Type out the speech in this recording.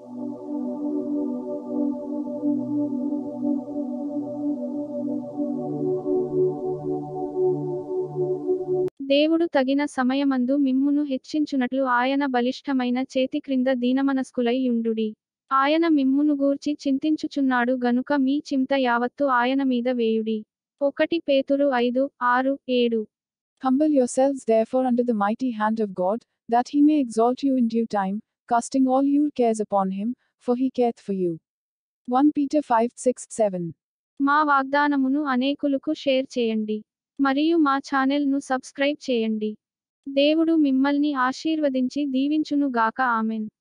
దేవుడు తగిన సమయమందు మిమ్మును హెచ్చించునట్లు ఆయన బలిష్ఠమైన చేతి క్రింద దీనమనస్కులై యుండుడి. ఆయన మిమ్మును గూర్చి చింతించుచున్నాడు గనుక మీ చింత యావత్తు ఆయన మీద వేయుడి. 1 పేతురు 5:6-7. Humble yourselves therefore under the mighty hand of God, that he may exalt you in due time, casting all your cares upon him, for he careth for you. 1 Peter 5:6-7. మా వాగ్దానమును అనేకులకు షేర్ చేయండి. మరియు మా ఛానెల్ను సబ్స్క్రైబ్ చేయండి. దేవుడు మిమ్మల్ని ఆశీర్వదించి దీవించును గాక. ఆమెన్.